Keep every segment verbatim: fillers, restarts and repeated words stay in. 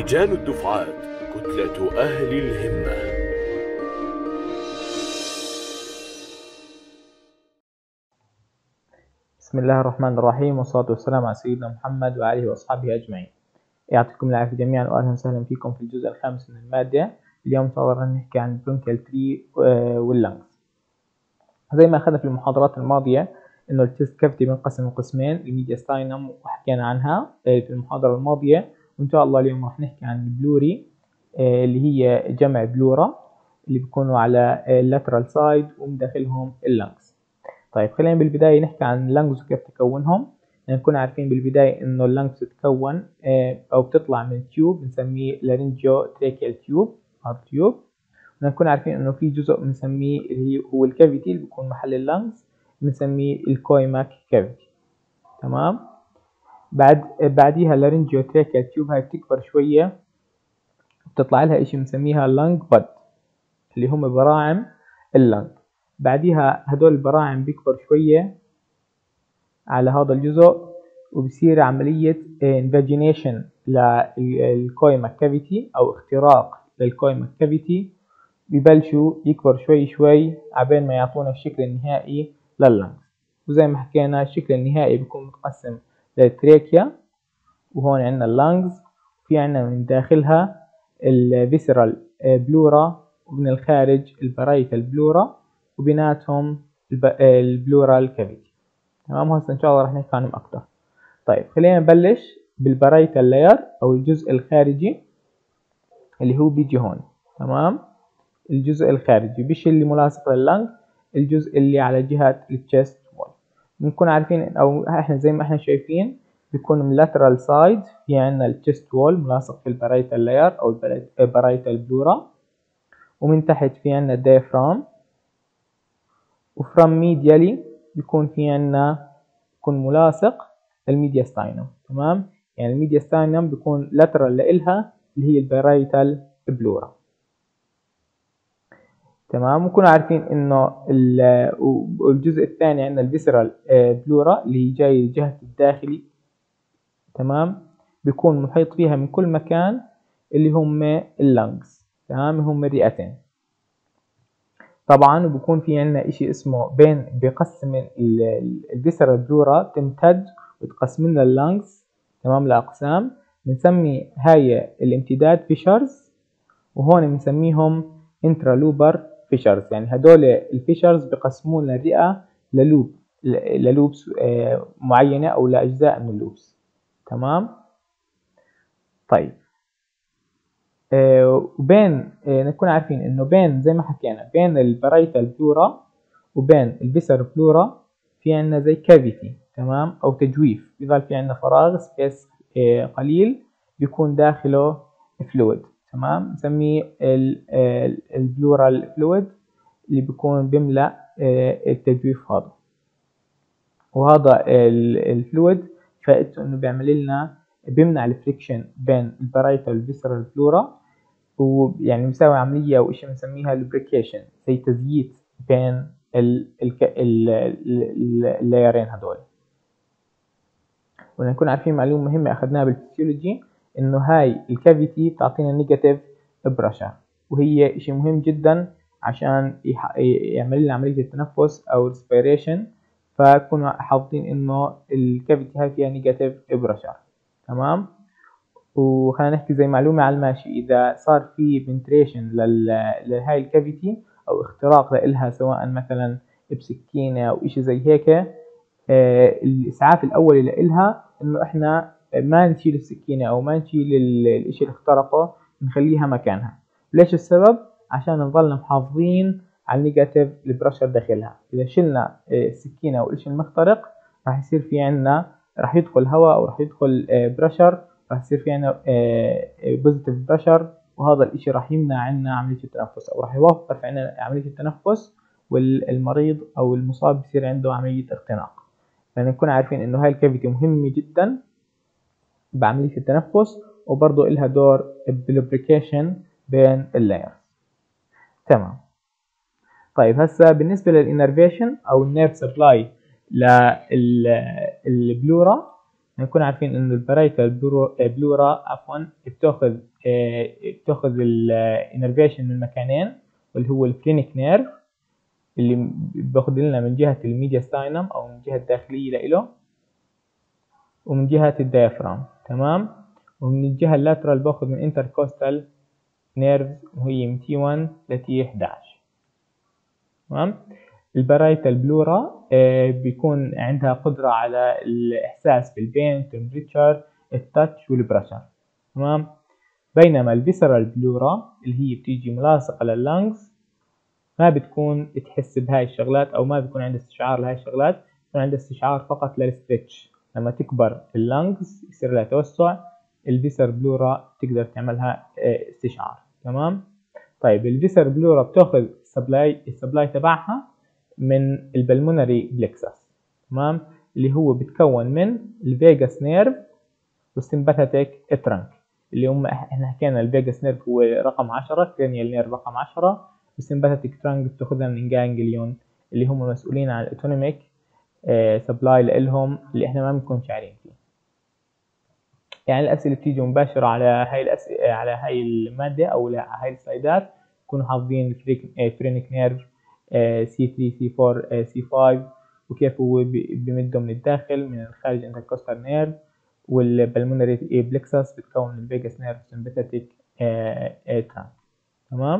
رجال الدفعات، كتلة أهل الهمة. بسم الله الرحمن الرحيم، والصلاة والسلام على سيدنا محمد وآله وأصحابه أجمعين. يعطيكم العافية جميعا، وأهلا وسهلا فيكم في الجزء الخامس من المادة. اليوم إن شاء الله راح نحكي عن البرونكيال تري واللنجز. زي ما أخذنا في المحاضرات الماضية إنه التست كافيتي بينقسم لقسمين، الميدياستاينم وحكينا عنها في المحاضرة الماضية، وإن شاء الله اليوم راح نحكي عن البلوري اللي هي جمع بلورا اللي بيكونوا على اللاترال سايد ومن داخلهم اللنجز. طيب خلينا بالبداية نحكي عن اللنجز وكيف تكونهم. نكون عارفين بالبداية إنه اللنجز تتكون أو بتطلع من تيوب بنسميه لارينجيو تريكيال تيوب هارت تيوب. نكون عارفين إنه في جزء بنسميه اللي هو الكافيتي اللي بيكون محل اللنجز بنسميه الكويماك كافيتي. تمام. بعد بعديها اللارينجيو تريكيال تيوب هاي بتكبر شوية، بتطلع لها إشي بنسميها لنج باد اللي هم براعم اللنج. بعديها هدول البراعم بيكبر شوية على هذا الجزء وبصير عملية انفاجينيشن للكويماك كافيتي أو اختراق للكويماك كافيتي، ببلشوا يكبر شوي شوي عبين ما يعطونا الشكل النهائي لللنجز. وزي ما حكينا الشكل النهائي بيكون متقسم للتريكيا، وهون عندنا اللنجز، وفي عندنا من داخلها الفيسرال بلورا، ومن الخارج البرايتال بلورا، وبيناتهم البلورال كافيتي. تمام. هسه ان شاء الله راح نحكي عنهم اكثر. طيب خلينا نبلش بالبرايتال لاير او الجزء الخارجي اللي هو بيجي هون. تمام. الجزء الخارجي مش اللي ملاصق لللنج، الجزء اللي على جهة التشست وول. بنكون عارفين او احنا زي ما احنا شايفين بيكون من lateral side في عندنا التشست وول ملاصق في البرايتال لاير او البرايتال بلورا، ومن تحت في عندنا الديافرام، وفرام ميديالي بيكون في عندنا بيكون ملاصق للميدياستاينم. تمام. يعني الميدياستاينم بيكون lateral لإلها اللي هي البرايتال بلورا. تمام. ونكون عارفين انه الجزء الثاني عندنا الفيسرال بلورا اللي هي جاي جهة الداخلي. تمام. بيكون محيط فيها من كل مكان اللي هم اللنجز. تمام. هم الرئتين. طبعا وبكون في عندنا اشي اسمه بين بيقسم الفيسرال بلورا تمتد وتقسم لنا اللنجز. تمام. لاقسام بنسمي هاي الامتداد فيشرز، وهون بنسميهم انترالوبر فيشرز. يعني هدول الفيشرز بيقسمون الرئة للوب للوبس معينة او لاجزاء من اللوبس. تمام. طيب آه وبين آه نكون عارفين انه بين زي ما حكينا بين البرايتال بلورا وبين الفيسر بلورا في عندنا زي كافيتي. تمام. او تجويف، بيظل في عندنا فراغ سبيس آه قليل بيكون داخله فلويد. تمام. نسميه البلورال فلويد اللي بيكون بيملأ آه التجويف هذا. وهذا الفلويد فائدته انه بيعمل لنا بيمنع الفريكشن بين البرايتال والفيسرال بلورا، ويعني بيساوي عملية او شيء بنسميها lubrication زي تزييت بين اللايرين هدول. ونكون عارفين معلومة مهمة اخذناها بالفسيولوجي انه هاي الكافيتي بتعطينا نيجاتيف بريشر، وهي شيء مهم جدا عشان يعمل لنا عملية التنفس او respiration. فكونوا حافظين انه الكافيتي هاي فيها نيجاتيف بريشر. تمام. وخلينا نحكي زي معلومة على الماشي، إذا صار في بنتريشن لهاي الكافيتي أو اختراق لإلها سواء مثلا بسكينة أو إشي زي هيك، آه الإسعاف الأولي لإلها إنه إحنا ما نشيل السكينة أو ما نشيل الإشي اللي اخترقه، نخليها مكانها. ليش السبب؟ عشان نظلنا محافظين على النيجاتيف البريشر داخلها. إذا شلنا السكينة أو الإشي المخترق راح يصير في عنا راح يدخل هواء أو راح يدخل بريشر، راح يصير في عنا بوزيتيف بريشر، وهذا الاشي راح يمنع عنا عملية التنفس او راح يوقف عنا عملية التنفس، والمريض او المصاب بصير عنده عملية اختناق. فنكون عارفين انه هاي الكافيتي مهمة جدا بعملية التنفس، وبرضه إلها دور باللوبريكيشن بين اللايرز. تمام. طيب هسا بالنسبة للإنرفيشن او النيرف سبلاي للبلورا، نكون عارفين انه البرايتال بلورا عفوا بتاخذ اه بتاخذ الانرفيشن من مكانين، واللي هو الفرينك نيرف اللي باخذ لنا من جهة الميدياستاينم او من الجهة الداخلية له، ومن جهة الديافرام. تمام. ومن الجهة اللاترال باخذ من انتركوستال نيرفز وهي من تي واحد ل تي احد عشر. تمام. البرايتال بلورا آه بيكون عندها قدرة على الإحساس بالبين، التمبريتشر، التاتش والبرشر. تمام. بينما الفيسرال بلورا اللي هي بتيجي ملاصقة لللنجز ما بتكون تحس بهاي الشغلات، أو ما بيكون عندها استشعار لهاي الشغلات، بيكون عندها استشعار فقط للستريتش. لما تكبر اللنجز يصير لها توسع، الفيسر بلورا تقدر تعملها آه استشعار. تمام. طيب الفيسر بلورا بتاخذ السبلاي السبلاي تبعها من البلمونري بلكسس. تمام. اللي هو بتكون من الفيجاس نيرف والسمباثيك ترانك، اللي هم احنا حكينا الفيجاس نيرف هو رقم عشرة، كرينيال نيرف رقم عشرة، والسمباثيك ترانك بتاخذها من الجانجليون اللي هم مسؤولين عن الاوتونوميك اه سبلاي لإلهم اللي احنا ما بنكون شاعرين فيه. يعني الأسئلة بتيجي مباشرة على هاي الأسئلة على هاي المادة أو على هاي السلايدات، تكونوا حافظين الفرينك نيرف سي ثلاثة سي أربعة سي خمسة، وكيف هو بيمده من الداخل من الخارج انتركوستال نيرف، والبلمونري بلكسس بتكون من الفيجاس نيرف سمباثيك ترانك. تمام.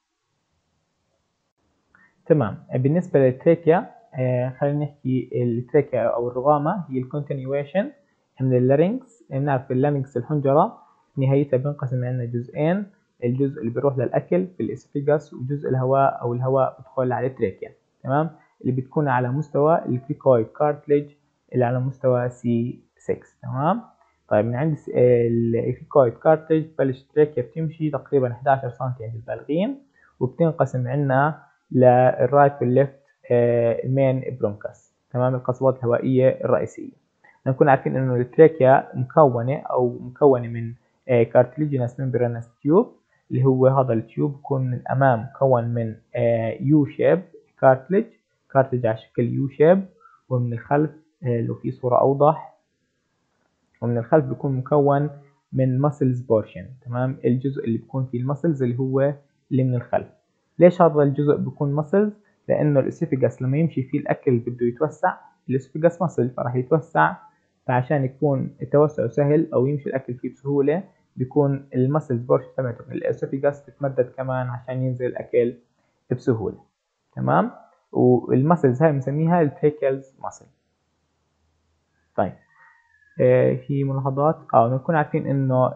تمام. بالنسبة للتريكيا خلينا نحكي التريكيا أو الرغامة هي الكونتينيويشن من اللارينكس. نعرف اللارينكس الحنجرة نهايتها بينقسم عندنا جزئين، الجزء اللي بيروح للأكل في الإسفيجاس، وجزء الهواء أو الهواء بدخل على التريكيا. تمام. اللي بتكون على مستوى الكريكويد كارتليج اللي على مستوى سي ستة. تمام. طيب من عند الكريكويد كارتليج بلش التريكيا بتمشي تقريبا إحدى عشر سنتي عند البالغين، وبتنقسم عندنا للرايت والليفت المين برونكاس. تمام. القصبات الهوائية الرئيسية. نكون عارفين انه التراكيا مكونة او مكونة من كارتليجينس ممبرانس تيوب، اللي هو هذا التيوب بيكون من الامام مكون من يو شيب كارتليج كارتليج على شكل يو شيب، ومن الخلف لو في صورة اوضح، ومن الخلف بيكون مكون من ماسلز بورشن. تمام. الجزء اللي بيكون فيه الماسلز اللي هو اللي من الخلف. ليش هذا الجزء بيكون ماسلز؟ لانه الاسوفيجاس لما يمشي فيه الاكل بده يتوسع، الاسوفيجاس ماسل فراح يتوسع، فعشان يكون التوسع سهل او يمشي الاكل فيه بسهوله بيكون المسلز بورشن تبعته من الاسوفيجاس تتمدد كمان عشان ينزل الاكل بسهوله. تمام. والمسلز هاي بنسميها التريكلز ماسل. طيب آه في ملاحظات اه نكون عارفين انه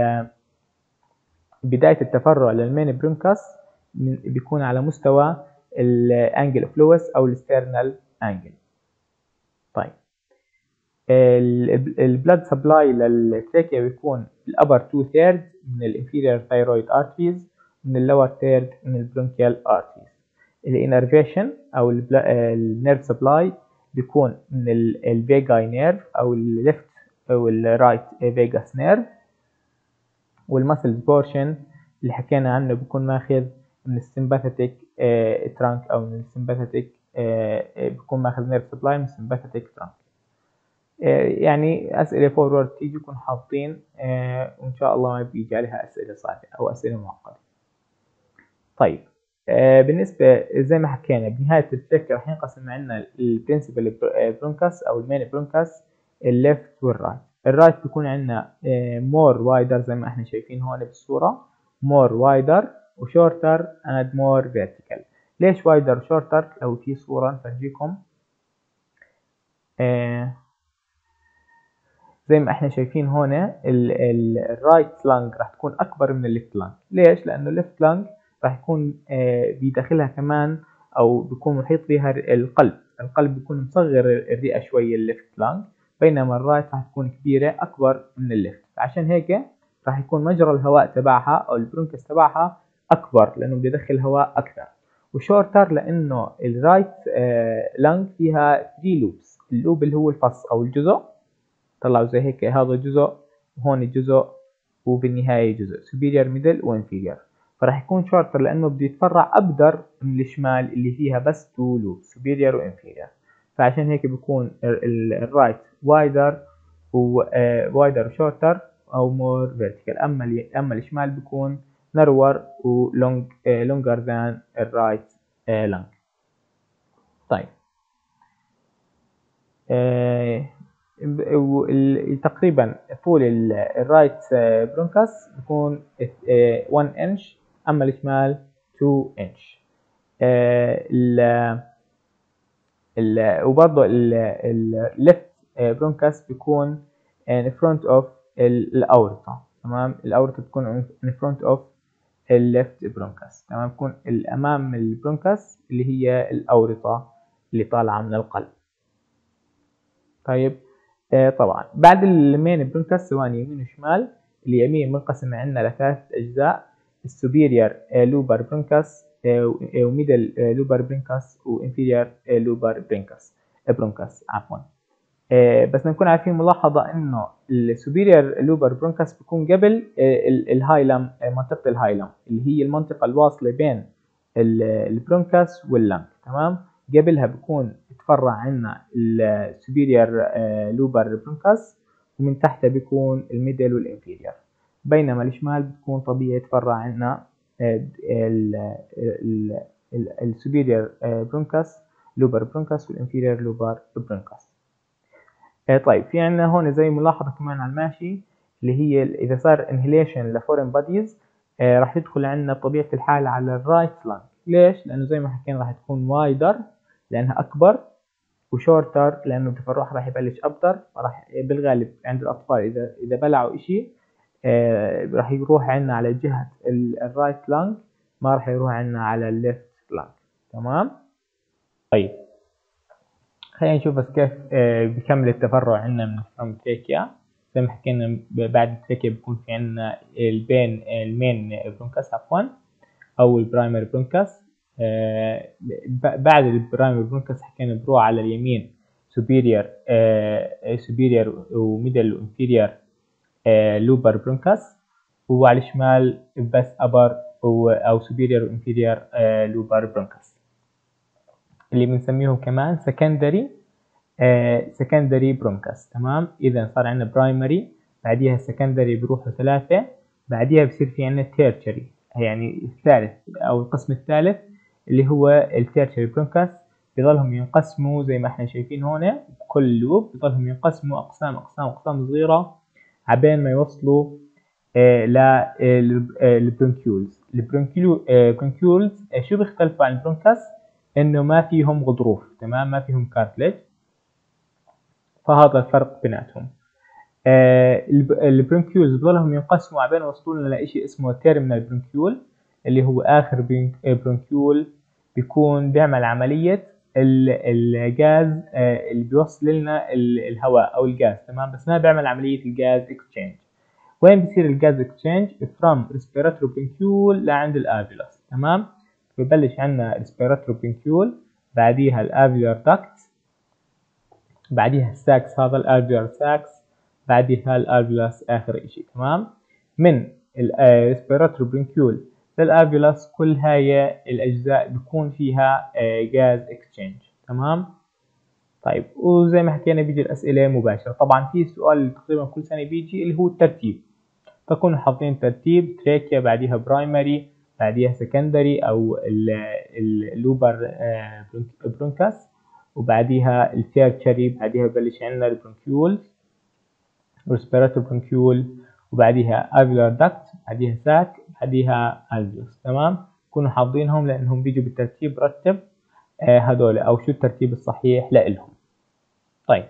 بدايه التفرع للمين برونكاس بيكون على مستوى الانجل اوف لويس او السترنال انجل. طيب البلاد سبلاي للتراكيا بيكون الابر تو ثيرد من الانفيريور ثايرويد ارتريز، من اللور ثيرد من البرونكيال ارتريز. الانرفيشن او النيرف سبلاي بيكون من الفيجاي نيرف او الليفت او الرايت فيجاس نيرف، والمسلز بورشن اللي حكينا عنه بيكون ماخذ من السمباثيك ترانك او من السمباثيك بيكون ماخذ نيرف سبلاي من السمباثيك ترانك. يعني أسئلة فورورد تيجي يكون حاطين آه وإن شاء الله ما بيجي عليها أسئلة صعبة أو أسئلة معقدة. طيب آه بالنسبة زي ما حكينا بنهاية التريك راح ينقسم عندنا البرنسبل برونكاس أو المين برونكاس الليفت والرايت. الرايت بيكون عندنا مور وايدر زي ما احنا شايفين هون بالصورة، مور وايدر وشورتر اند مور فيرتيكال. ليش وايدر وشورتر؟ لو في صورة نفرجيكم آه زي ما احنا شايفين هون الرايت لانج راح تكون اكبر من الليفت لانج. ليش؟ لانه الليفت لانج راح يكون بداخلها كمان او بيكون محيط فيها القلب، القلب بيكون مصغر الرئه شويه الليفت لانج، بينما الرايت راح تكون كبيره اكبر من الليفت. عشان هيك راح يكون مجرى الهواء تبعها او البرونكس تبعها اكبر لانه بده يدخل هواء اكثر. وشورتر لانه الرايت لانج فيها ثلاثة لوبس، اللوب اللي هو الفص او الجزء طلعوا زي هيك، هذا جزء وهون جزء وبالنهاية جزء superior middle و inferior، فراح يكون شورتر لأنه بده يتفرع أبدر من الشمال اللي فيها بس two loops superior و inferior، فعشان هيك بيكون الرايت wider ووايدر وشورتر او مور فيرتيكال. اما اما الشمال بيكون narrower و long uh, longer than الرايت uh, long. طيب uh, تقريبا طول الرايت برونكاس بيكون واحد انش، اما الشمال اتنين انش. وبرضه الليفت برونكاس بيكون in front of الاورطة. تمام، الاورطة بتكون in front of الليفت برونكاس. تمام، بيكون الامام البرونكاس اللي هي الاورطة اللي طالعة من القلب. طيب آه طبعا بعد المين برونكاس سواء يمين وشمال، اليمين منقسم عندنا لثلاث اجزاء: السوبيريور لوبر برونكاس وميدل لوبر برونكاس وانفيريور لوبر برونكاس برونكاس عفوا. آه بس نكون عارفين ملاحظة انه السوبيريور لوبر برونكاس بيكون قبل آه الهايلم، آه منطقة الهايلم اللي هي المنطقة الواصلة بين البرونكاس واللنج. تمام، قبلها بيكون تفرع عنا السوبيريور لوبر برونكاس، ومن تحتها بيكون الميدل والانفيريور. بينما الشمال بتكون طبيعي تفرع عنا السوبيريور برونكاس لوبر برونكاس والانفيريور لوبر برونكاس. طيب في عنا هون زي ملاحظة كمان على الماشي اللي هي إذا صار انهيليشن لفورين بوديز راح يدخل عنا بطبيعة الحال على الرايت لانج. ليش؟ لأنه زي ما حكينا راح تكون وايدر لأنها أكبر، وشورتر لأنه تفرعها راح يبلش أبطر. راح بالغالب عند الأطفال إذا إذا بلعوا إشي آه راح يروح عنا على جهة الرايت لانج، ما راح يروح عنا على الليفت لانج. تمام. طيب خلينا نشوف بس كيف آه بكمل التفرع عنا من الفرونتريكيا. زي ما حكينا بعد التريكيا بيكون في عنا البين المين برونكاس عفوا أو البرايمري برونكاس. آه بعد البرايمري برونكاس حكينا بروح على اليمين سوبيريور آه سوبيريور وميدل وانفيريور آه لوبر برونكاس، وعلى الشمال بس ابر او سوبيريور وانفيريور آه لوبر برونكاس اللي بنسميهم كمان سكندري آه سكندري برونكاس. تمام، اذا صار عندنا برايمري بعديها سكندري بروحوا ثلاثة، بعديها بصير في عندنا تيرشري يعني الثالث او القسم الثالث اللي هو التيرشري برونكاس. بيضلهم ينقسموا زي ما احنا شايفين هون بكل لوب، بيضلهم ينقسموا اقسام اقسام اقسام صغيره عبين ما يوصلوا آه للبرونكيولز. البرونكيولز آه شو بيختلفوا عن البرونكاس؟ انه ما فيهم غضروف. تمام، ما فيهم كارتلج، فهذا الفرق بيناتهم. آه البرونكيولز بضلهم ينقسموا عبين وصلوا لنا لشيء اسمه تيرمينال برونكيول اللي هو اخر برونكيول بيكون بيعمل عمليه الغاز آه اللي بيوصل لنا الهواء او الغاز. تمام، بس ما بيعمل عمليه الغاز اكسشينج. وين بيصير الغاز اكسشينج؟ فروم ريسبيراتوري برونكيول لعند الالفيولس. تمام، ببلش عندنا ريسبيراتوري برونكيول، بعديها الالفيولار داكت، بعديها الساكس هذا الالفيولار ساكس، بعدها الالفيولاس اخر اشي. تمام، من الريسبيراتوري برونكيول للالفيولاس كل هاي الاجزاء بيكون فيها غاز اكسشينج. تمام. طيب وزي ما حكينا بيجي الاسئله مباشره. طبعا في سؤال تقريبا كل سنه بيجي اللي هو الترتيب، فكونوا حاطين ترتيب تريكيا بعديها برايمري بعديها سكندري او اللوبر برونكاس، وبعديها التيرشري، بعديها ببلش عندنا البرونكيولز ريسبيراتوري برونكيول، وبعديها الفيولار داكت، بعديها ساك، بعديها الفيوس. تمام، كونوا حافظينهم لانهم بيجوا بالترتيب رتب آه هدول او شو الترتيب الصحيح لإلهم. طيب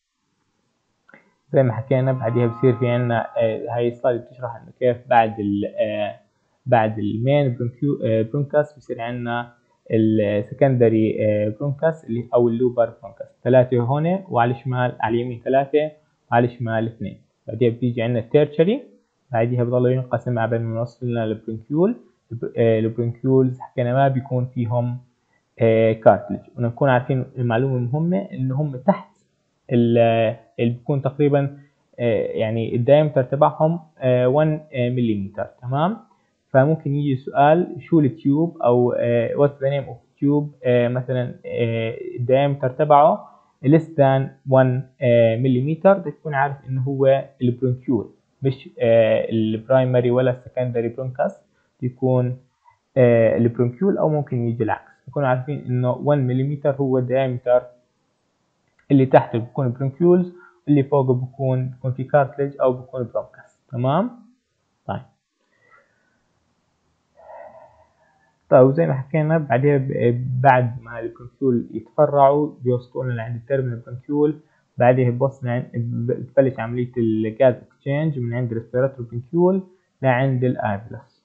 زي ما حكينا بعديها بصير في عنا آه هاي السلايد بتشرح انه كيف بعد ال آه بعد المين برونكاس بصير عنا السكندري آه برونكاس اللي او اللوبر برونكاس. ثلاثة هون، وعلى الشمال على اليمين ثلاثة وعلى الشمال اثنين. بعدين بتيجي عندنا التيرشري، بعدها بضل ينقسم مع بين ما نوصل لنا البرونكيول. البرونكيولز حكينا ما بيكون فيهم آه كارتلج، ونكون عارفين المعلومة المهمة انه هم تحت اللي بيكون تقريبا آه يعني الدايمتر تبعهم آه واحد ملم. تمام، فممكن يجي سؤال شو التيوب او آه what's the name of tube آه مثلا آه الدايمتر تبعه less than one مليمتر تكون عارف انه هو البرونكيول، مش البرايمري ولا السكندري برونكاس، يكون البرونكيول، او ممكن يجي العكس. نكون عارفين انه واحد مليمتر هو الدايمتر، اللي تحته بيكون برونكيولز، اللي فوقه بيكون بيكون في كارتلج او بيكون برونكاس. تمام. طيب طيب وزي ما حكينا بعدها بعد ما البرونكيول يتفرعوا بيوصلوا لعند التيرمينال برونكيول، بعدها بوصل بتبلش عملية الجاز اكسشينج من عند الريسبيراتوري برونكيول لعند الالفيولس.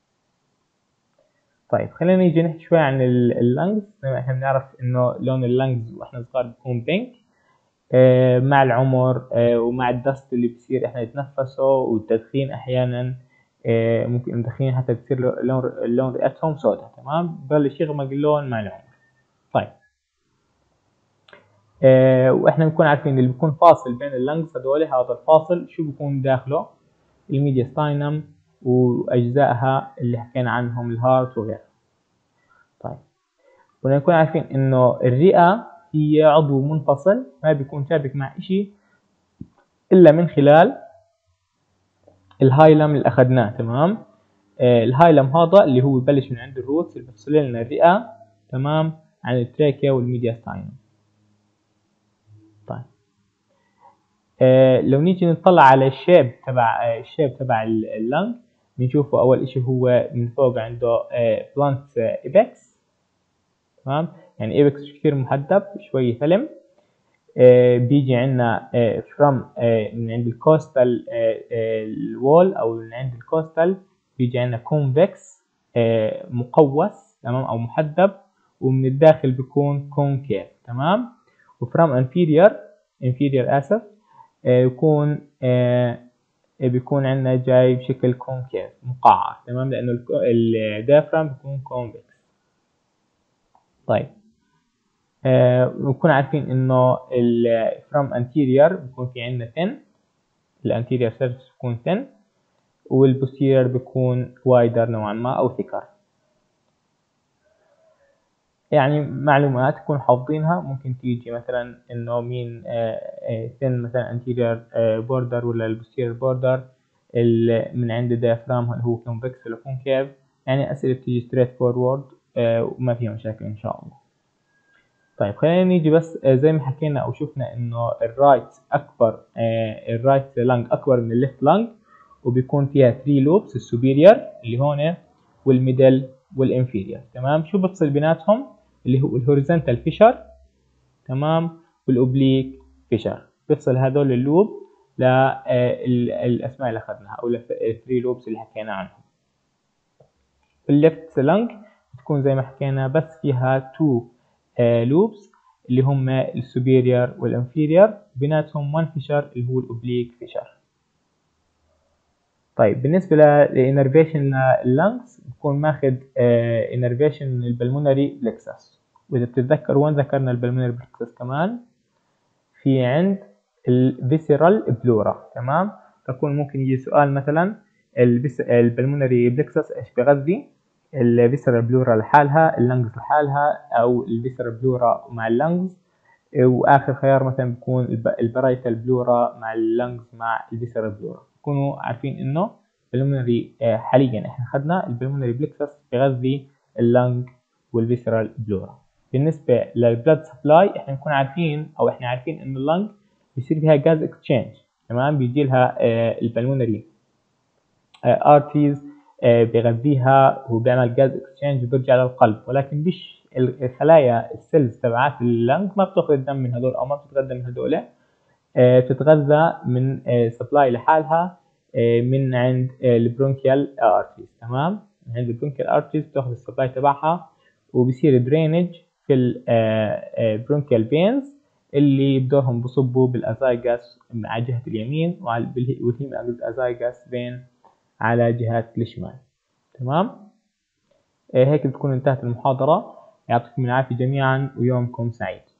طيب خلينا نيجي نحكي شوي عن اللنجز. زي ما احنا بنعرف انه لون اللنجز واحنا صغار بيكون بينك، آه مع العمر آه ومع الدست اللي بصير احنا نتنفسه والتدخين احيانا آه ممكن التدخين حتى بتصير لون اللون رئتهم سوداء. تمام. ببلش يغمق اللون مع العمر. طيب آه واحنا بنكون عارفين اللي بيكون فاصل بين اللنجز هذول، هذا الفاصل شو بيكون داخله؟ الميدياستاينم واجزائها اللي حكينا عنهم الهارت وغيرها. طيب بدنا نكون عارفين انه الرئة هي عضو منفصل ما بيكون شابك مع اشي الا من خلال الهايلم اللي اخذناه. تمام. آه الهايلم هذا اللي هو ببلش من عند الروتس اللي بيفصل لنا الرئة تمام عن التراكيا والميدياستاينم. طيب آه لو نيجي نطلع على الشيب تبع آه الشيب تبع اللنج، بنشوفه اول اشي هو من فوق عنده آه بلانت آه ايبكس. تمام. يعني ايبكس كثير محدب شوي فيلم. آه بيجي عندنا آه فروم آه من عند الكوستال الوول او من عند الكوستال بيجي عندنا كونفكس آه مقوس تمام او محدب، ومن الداخل بيكون كونكيف. تمام. وفروم انفيريور انفيريور اسف آه يكون آه بيكون عندنا جاي بشكل كونكيف مقعر. تمام. لانه الديافرام بيكون كونفكس. طيب ونكون آه عارفين انه from anterior بيكون في عندنا thin، الانتيريور سيرفيس بيكون thin، والبوستيريور بيكون wider نوعا ما او thicker. يعني معلومات تكون حافظينها. ممكن تيجي مثلا انه مين آه آه thin مثلا anterior آه border ولا البوستيريور border من عند الديافرام هل هو convex ولا concave. يعني اسئله بتيجي straight forward آه وما فيها مشاكل ان شاء الله. طيب خلينا نيجي بس زي ما حكينا او شفنا انه الرايت اكبر آه الرايت لانج اكبر من الليفت لانج، وبيكون فيها ثلاثة لوبس، السوبيريور اللي هون والميدل والانفيريور. تمام. شو بفصل بيناتهم؟ اللي هو الهوريزونتال فيشر تمام والاوبليك فيشر. بفصل هذول اللوب للاسماء اللي اخذناها او الثلاثة لوبس اللي حكينا عنهم. في الليفت لانج بتكون زي ما حكينا بس فيها تو لوبس اللي هم السوبيريور والانفيريور، بيناتهم وان فيشر اللي هو الاوبليك فيشر. طيب بالنسبه للانرفيشن لللنجز بكون ماخذ انرفيشن من البلمونري بلكسس. واذا بتتذكر وين ذكرنا البلمونري بلكسس كمان؟ في عند الفيسيرال بلورا. تمام. تكون ممكن يجي سؤال مثلا البلمونري بلكسس ايش بغذي؟ الفيسرال بلورا لحالها، اللنجز لحالها، او الفيسرال بلورا مع اللنجز، واخر خيار مثلا بيكون البرايتال بلورا مع اللنجز مع الفيسرال بلورا. تكونوا عارفين انه البلمونري حاليا احنا اخذنا البلمونري بلكسس بغذي اللنج والفيسرال بلورا. بالنسبه للبلاد سبلاي احنا نكون عارفين او احنا عارفين انه اللنج بيصير فيها جاز اكسشينج. تمام. بيجي لها البلمونري ارتيز بيغذيها وبيعمل جاز اكسشينج وبيرجع للقلب، ولكن مش الخلايا السيلز تبعات اللنج ما بتاخذ الدم من هدول او ما بتتغذى من هدول. بتتغذى من سبلاي لحالها من عند البرونكيال ارتيز. تمام. من عند البرونكيال ارتيز بتاخذ السبلاي تبعها وبصير درينج في البرونكيال فينز اللي بدورهم بصبوا بالازايجاس على جهه اليمين والهيم الازايجاس فين على جهة الشمال. تمام. هيك بتكون انتهت المحاضرة. يعطيكم العافية جميعا ويومكم سعيد.